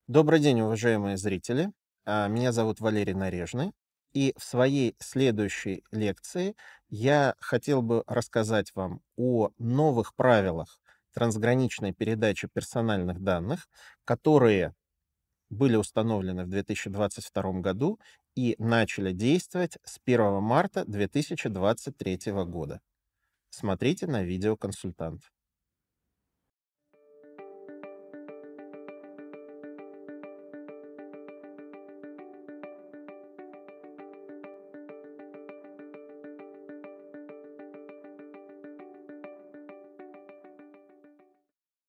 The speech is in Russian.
Добрый день, уважаемые зрители. Меня зовут Валерий Нарежный. И в своей следующей лекции я хотел бы рассказать вам о новых правилах трансграничной передачи персональных данных, которые были установлены в 2022 году и начали действовать с 1 марта 2023 года. Смотрите на видеоконсультант.